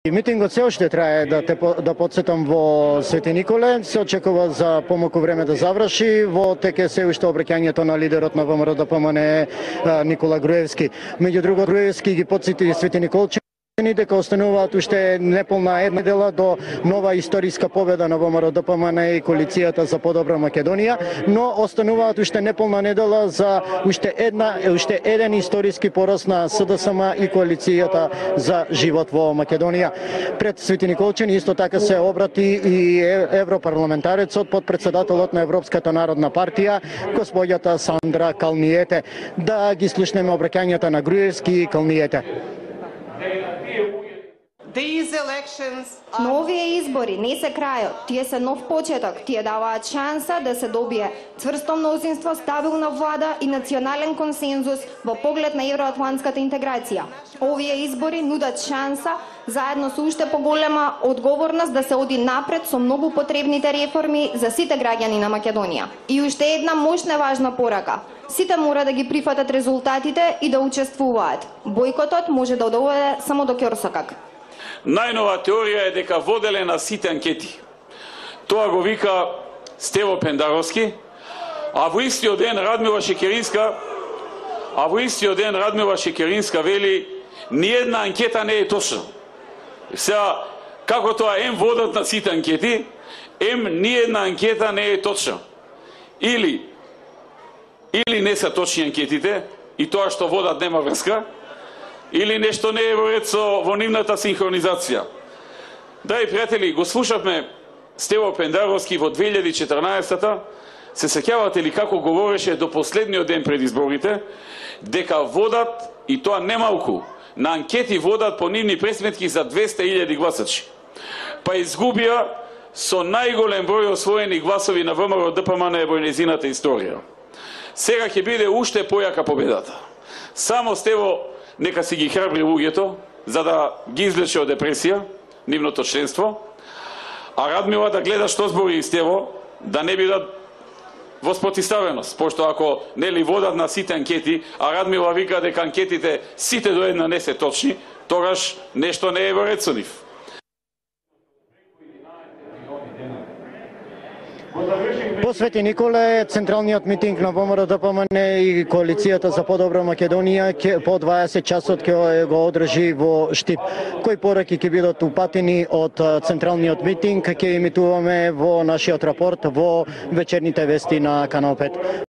Митингот се уште трае, да подсетам, во Свети Николе. Се очекува за помалку време да заврши. Во теке се уште обраќањето на лидерот на ВМРО-ДПМНЕ Никола Груевски. Меѓу друго, Груевски ги подсети Свети Николчани дека остануваат уште неполна една недела до нова историска победа на ВМРО-ДПМНЕ и коалицијата за подобра Македонија, но остануваат уште неполна недела за уште еден историски пораз на СДСМ и коалицијата за живот во Македонија. Пред Свети Николчани исто така се обрати и европарламентарецот, подпредседателот на Европската народна партија, господјата Сандра Калниете. Да ги слушнеме обраќањата на Груевски и Калниете. Но овие избори не се крајот, тие се нов почеток, тие даваат шанса да се добие цврсто мнозинство, стабилна влада и национален консензус во поглед на евроатлантската интеграција. Овие избори нудат шанса, заедно со уште поголема одговорност, да се оди напред со многу потребните реформи за сите граѓани на Македонија. И уште една мощна важна порака. Сите мора да ги прифатат резултатите и да учествуваат. Бојкотот може да доведе само до ќорсокак. Најнова теорија е дека воделе на сите анкети. Тоа го вика Стево Пендаровски, а во истиот ден Радмила Шекеринска вели ниедна анкета не е точна. Сега, како тоа ем водат на сите анкети, ем ниедна анкета не е точна. Или не се точни анкетите, и тоа што водат нема врска, или нешто не е во ред во нивната синхронизација. Драги пријатели, го слушавме Стево Пендаровски во 2014-та, се сеќавате ли како говореше до последниот ден пред изборите, дека водат, и тоа немалку, на анкети водат по нивни пресметки за 200.000 гласачи. Па изгубија со најголем број освоени гласови на ВМРО-ДПМНЕ во нејзината историја. Сега ќе биде уште појака победата. Само Стево нека си ги храбри луѓето, за да ги извлече од депресија, нивното членство, а Радмила да гледа што збори Стево, да не бидат во спротивставеност, пошто ако нели водат на сите анкети, а Радмила вика дека анкетите сите до една не се точни, тогаш нешто не е во ред со нив. По Свети Николе, централниот митинг на ВМРО-ДПМНЕ и коалицијата за подобра Македонија по 20 часот ќе го одржи во Штип. Кои пораки ќе бидат упатени од централниот митинг ќе имитуваме во нашиот рапорт во вечерните вести на Канал 5.